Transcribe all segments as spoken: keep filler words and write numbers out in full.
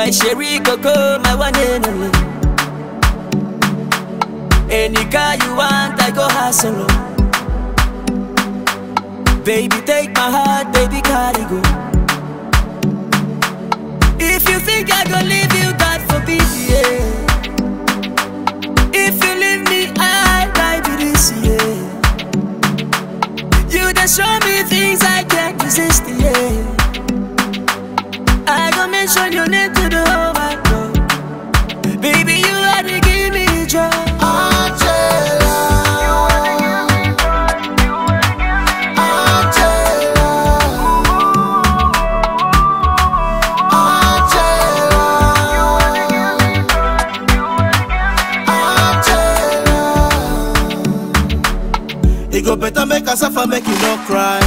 my sherry coco, my one and only. Any car you want, I go hustle. Baby, take my heart, baby, carry go. If you think I go leave you, God forbid, yeah. If you leave me, I'll die with this, yeah. You just show me things I can't resist, yeah. I gon' mention your name to the whole wide world. Baby, you had to give me joy. Angela, Angela, Angela. It go better make us suffer, make you not cry.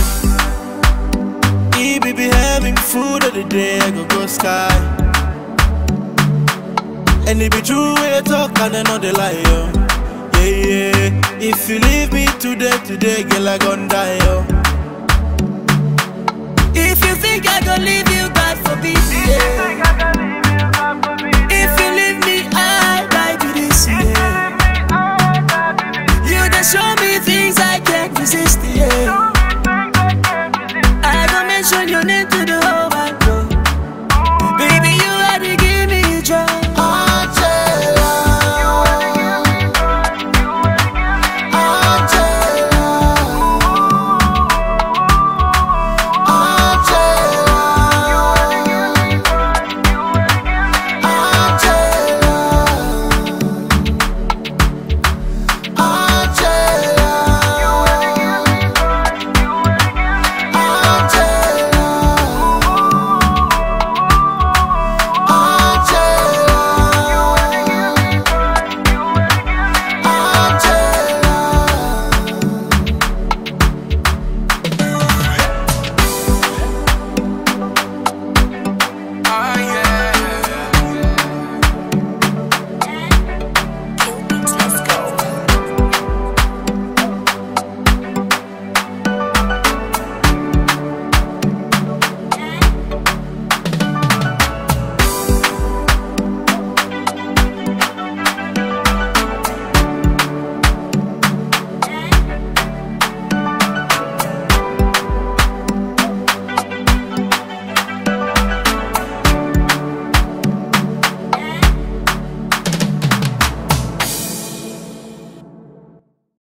He be having food of the day, I go go sky. And it be true when you talk and I know they lie, yo. Yeah, yeah. If you leave me today, today, girl, I gon' die, yo. If you think I gon' leave you, God forbid, yeah.